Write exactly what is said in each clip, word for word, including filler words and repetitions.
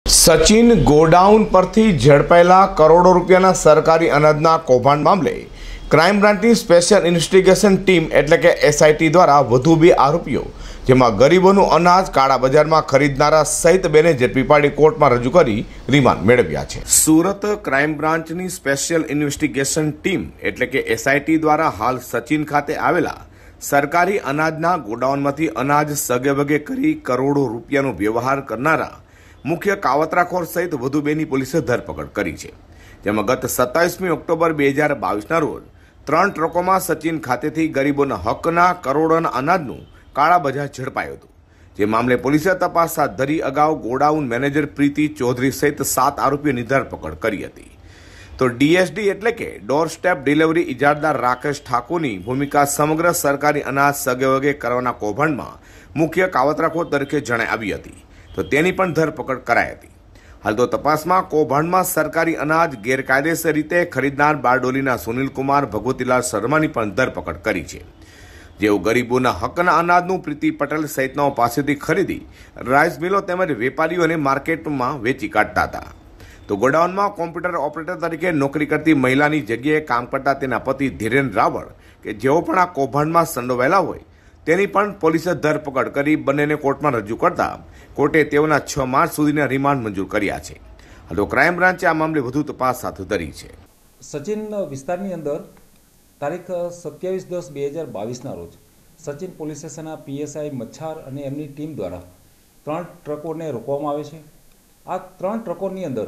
Sachin godown પરથી ઝડપાયેલા કરોડો રૂપિયાના સરકારી અનાજના કૌભાંડ મામલે ક્રાઇમ બ્રાન્ચની સ્પેશિયલ ઇન્વેસ્ટિગેશન ટીમ એટલે કે એસઆઈટી દ્વારા વધુ બે આરોપીઓ જેમાં ગરીબોનું અનાજ કાળા બજારમાં ખરીદનારા સહિત બેને ઝડપી પાડી કોર્ટમાં રજૂ કરી રિમાન્ડ મેળવ્યા છે। સુરત ક્રાઇમ બ્રાન્ચની સ્પેશિયલ ઇન્વેસ્ટિગેશન ટીમ એટલે કે એસઆઈટી દ્વારા હાલ સચિન ખાતે આવેલા સરકારી અનાજના ગોડાઉનમાંથી અનાજ સગેવગે કરી કરોડો રૂપિયાનો વ્યવહાર કરનારા મુખ્ય કાવતરાખોર સહિત વધુ બેની પોલીસે ધરપકડ કરી છે, જેમાં ગત સત્તાવીસમી ઓક્ટોબર બે હજાર બાવીસના રોજ ત્રણ ટ્રકોમાં સચિન ખાતેથી ગરીબોના હકના કરોડોના અનાજનું કાળા બજાર ઝડપાયું હતું। જે મામલે પોલીસે તપાસ હાથ ધરી અગાઉ ગોડાઉન મેનેજર પ્રીતિ ચૌધરી સહિત સાત આરોપીઓની ધરપકડ કરી હતી। તો ડીએસડી એટલે કે ડોર સ્ટેપ ડિલિવરી ઇજારદાર રાકેશ ઠાકોરની ભૂમિકા સમગ્ર સરકારી અનાજ સગેવગે કરવાના કૌભાંડમાં મુખ્ય કાવતરાખોર તરીકે જણાઈ આવી હતી, તો તેની પણ ધરપકડ કરાઈ હતી। હાલ તો તપાસમાં કૌભાંડમાં સરકારી અનાજ ગેરકાયદેસર રીતે ખરીદનાર બારડોલીના સુનિલકુમાર ભગવતીલાલ શર્માની પણ ધરપકડ કરી છે, જેઓ ગરીબોના હકના અનાજનું પ્રીતિ પટેલ સહિતનાઓ પાસેથી ખરીદી રાઈસ મિલો તેમજ વેપારીઓને માર્કેટમાં વેચી કાઢતા હતા। તો ગોડાઉનમાં કોમ્પ્યુટર ઓપરેટર તરીકે નોકરી કરતી મહિલાની જગ્યાએ કામ કરતા તેના પતિ ધીરેન રાવળ કે જેઓ પણ આ કૌભાંડમાં સંડોવાયેલા હોય તેની પણ પોલીસે ધરપકડ કરી બંનેને કોર્ટમાં રજૂ કરતા કોર્ટે તેઓના છ માર્ચ સુધીના રિમાન્ડ મંજૂર કર્યા છે। તો ક્રાઇમ બ્રાન્ચે આ મામલે વધુ તપાસ હાથ ધરી છે। સચિન વિસ્તારની અંદર તારીખ સત્યાવીસ દસ બે હજાર બાવીસના રોજ સચિન પોલીસ સ્ટેશનના પીએસઆઈ મચ્છાર અને એમની ટીમ દ્વારા ત્રણ ટ્રકોને રોકવામાં આવે છે। આ ત્રણ ટ્રકોની અંદર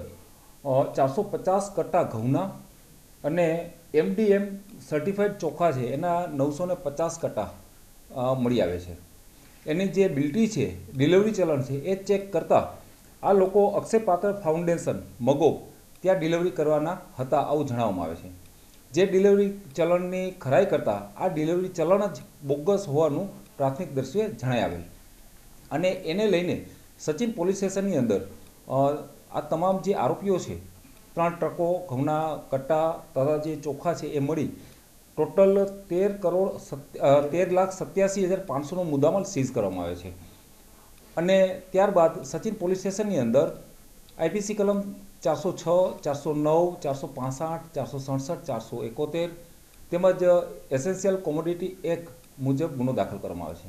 ચારસો પચાસ કટ્ટા ઘઉંના અને એમડીએમ સર્ટિફાઈડ ચોખા છે એના નવસો ને પચાસ કટ્ટા મળી આવે છે। એની જે બિલ્ટી છે ડિલિવરી ચલણ છે એ ચેક કરતાં આ લોકો અક્ષયપાત્ર ફાઉન્ડેશન મગોબ ત્યાં ડિલિવરી કરવાના હતા આવું જણાવવામાં આવે છે। જે ડિલિવરી ચલણની ખરાઈ કરતાં આ ડિલિવરી ચલણ જ બોગસ હોવાનું પ્રાથમિક દ્રષ્ટિએ જણાઈ આવેલ અને એને લઈને સચિન પોલીસ સ્ટેશનની અંદર આ તમામ જે આરોપીઓ છે ત્રણ ટ્રકો ઘઉંના કટ્ટા તથા જે ચોખા છે એ મળી ટોટલ તેર કરોડ તેર લાખ સત્યાસી હજાર પાંચસોનો મુદ્દામાલ સીઝ કરવામાં આવે છે। અને ત્યારબાદ સચિન પોલીસ સ્ટેશનની અંદર આઈપીસી કલમ ચારસો છ ચારસો નવ ચારસો પાસઠ ચારસો સડસઠ ચારસો એકોતેર તેમજ એસેન્શિયલ કોમોડિટી એક્ટ મુજબ ગુનો દાખલ કરવામાં આવે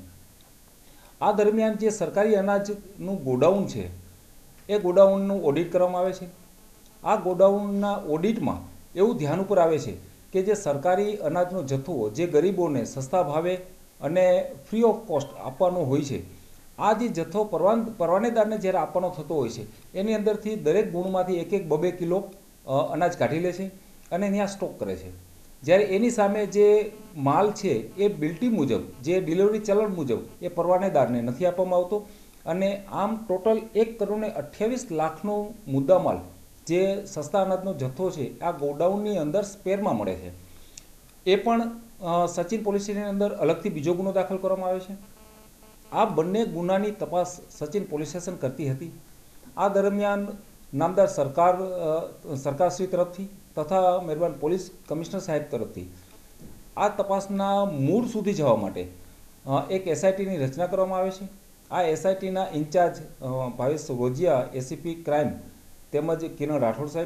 છે। આ દરમિયાન જે સરકારી અનાજનું ગોડાઉન છે એ ગોડાઉનનું ઓડિટ કરવામાં આવે છે। આ ગોડાઉનના ઓડિટમાં એવું ધ્યાન ઉપર આવે છે કે જે સરકારી અનાજનો જથ્થો જે ગરીબોને સસ્તા ભાવે અને ફ્રી ઓફ કોસ્ટ આપવાનો હોય છે, આ જે જથ્થો પરવાન પરવાનેદારને જ્યારે આપવાનો થતો હોય છે એની અંદરથી દરેક ગુણમાંથી એક એક બબે કિલો અનાજ કાઢી લે છે અને ત્યાં સ્ટોક કરે છે। જ્યારે એની સામે જે માલ છે એ બિલ્ટી મુજબ જે ડિલિવરી ચલણ મુજબ એ પરવાનેદારને નથી આપવામાં આવતો અને આમ ટોટલ એક કરોડ ને અઠ્યાવીસ લાખનો મુદ્દામાલ જે સસ્તા અનાજનો જથ્થો છે આ ગોડાઉનની અંદર સ્પેરમાં મળે છે। એ પણ સચિન પોલીસ સ્ટેશનની અંદર અલગથી બીજો ગુનો દાખલ કરવામાં આવે છે। આ બંને ગુનાની તપાસ સચિન પોલીસ સ્ટેશન કરતી હતી। આ દરમિયાન નામદાર સરકાર સરકારશ્રી તરફથી તથા મહેરબાન પોલીસ કમિશનર સાહેબ તરફથી આ તપાસના મૂળ સુધી જવા માટે એક એસઆઈટીની રચના કરવામાં આવે છે। આ એસઆઈટીના incharge Bhavesh Rojiya ACP crime તેમજ કિરણ રાઠોડ સાહેબ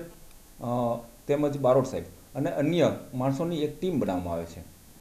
તેમજ બારોટ સાહેબ અને અન્ય માણસોની એક ટીમ બનાવવામાં આવે છે।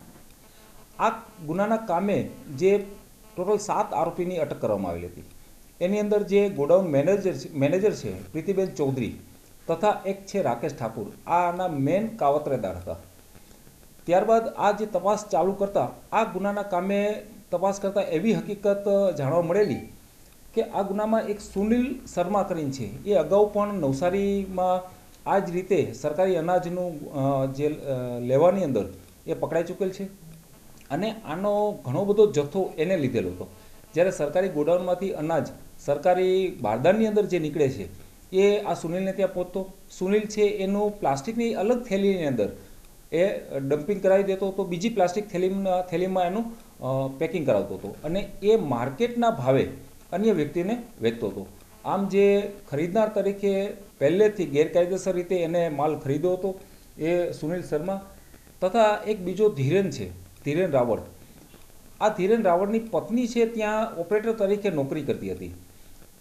આ ગુનાના કામે જે ટોટલ સાત આરોપીની અટક કરવામાં આવેલી હતી એની અંદર જે ગોડાઉન મેનેજર મેનેજર છે પ્રીતિબેન ચૌધરી તથા એક છે રાકેશ ઠાકુર, આના મેન કાવતરેદાર હતા। ત્યારબાદ આ જે તપાસ ચાલુ કરતા આ ગુનાના કામે તપાસ કરતાં એવી હકીકત જાણવા મળેલી કે આ ગુનામાં એક સુનિલ શર્મા કરીને છે એ અગાઉ પણ નવસારીમાં આ જ રીતે સરકારી અનાજનું જે લેવાની અંદર એ પકડાઈ ચૂકેલ છે અને આનો ઘણો બધો જથ્થો એને લીધેલો હતો। જ્યારે સરકારી ગોડાઉનમાંથી અનાજ સરકારી બારદાનની અંદર જે નીકળે છે એ આ સુનિલને ત્યાં પહોંચતો, સુનિલ છે એનું પ્લાસ્ટિકની અલગ થેલીની અંદર એ ડમ્પિંગ કરાવી દેતો હતો, બીજી પ્લાસ્ટિક થેલીમાં થેલીમાં એનું પેકિંગ કરાવતો હતો અને એ માર્કેટના ભાવે અન્ય વ્યક્તિને વેચતો હતો। આમ જે ખરીદનાર તરીકે પહેલેથી ગેરકાયદેસર રીતે એને માલ ખરીદ્યો હતો એ સુનિલ શર્મા તથા એક બીજો ધીરેન છે ધીરેન રાવળ। આ ધીરેન રાવળની પત્ની છે ત્યાં ઓપરેટર તરીકે નોકરી કરતી હતી।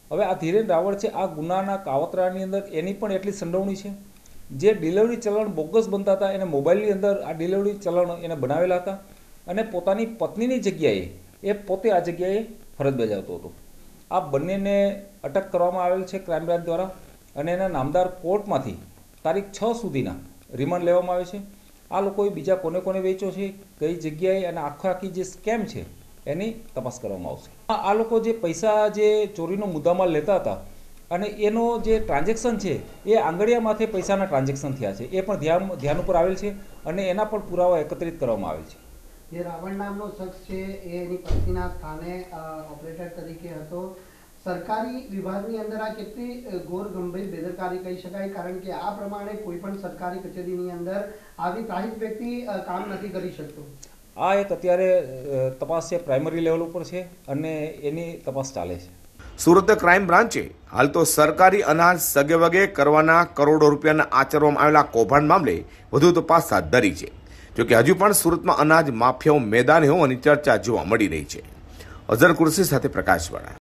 હવે આ ધીરેન રાવળ છે, આ ગુનાના કાવતરાની અંદર એની પણ એટલી સંડોવણી છે. જે ડિલિવરી ચલણ બોગસ બનતા હતા એને મોબાઈલની અંદર આ ડિલિવરી ચલણ એને બનાવેલા હતા અને પોતાની પત્નીની જગ્યાએ એ પોતે આ જગ્યાએ ફરજ બજાવતો હતો. આ બંનેને અટક કરવામાં આવેલ છે ક્રાઇમ બ્રાન્ચ દ્વારા અને એના નામદાર કોર્ટમાંથી તારીખ છ સુધીના રિમાન્ડ લેવામાં આવે છે. આ લોકોએ બીજા કોને કોને વેચ્યો છે, કઈ જગ્યાએ અને આખો આખી જે સ્કેમ છે એની તપાસ કરવામાં આવશે. આ લોકો જે પૈસા જે ચોરીનો મુદ્દામાલ લેતા હતા અને એનો જે ટ્રાન્ઝેક્શન છે એ આંગળીયામાંથી પૈસાના ટ્રાન્ઝેક્શન થયા છે એ પણ ધ્યાન ધ્યાન ઉપર આવેલ છે અને એના પણ પુરાવા એકત્રિત કરવામાં આવેલ છે. જે રાવણ નામનો શખ્સ છે એ એની પત્નીના સ્થાને ઓપરેટર તરીકે હતો. સરકારી વિભાગની અંદર આ કેટલી ઘોર ગંભીર બેદરકારી કહી શકાય, કારણ કે આ પ્રમાણે કોઈ પણ સરકારી કચેરીની અંદર આવી ત્રાહિત વ્યક્તિ કામ નથી કરી શકતો. આ એક અત્યારે તપાસ છે, પ્રાઇમરી લેવલ ઉપર છે અને એની તપાસ ચાલે છે. સુરત ક્રાઇમ બ્રાન્ચે હાલ તો સરકારી અનાજ સગે વગે કરવાના કરોડો રૂપિયાના આચરવામાં આવેલા કૌભાંડ મામલે વધુ તપાસ હાથ ધરી છે. જોકે હજુ પણ સુરતમાં અનાજ માફિયાઓ મેદાને હોવાની ચર્ચા જોવા મળી રહી છે. અઝર કુર્સી સાથે પ્રકાશવાળા.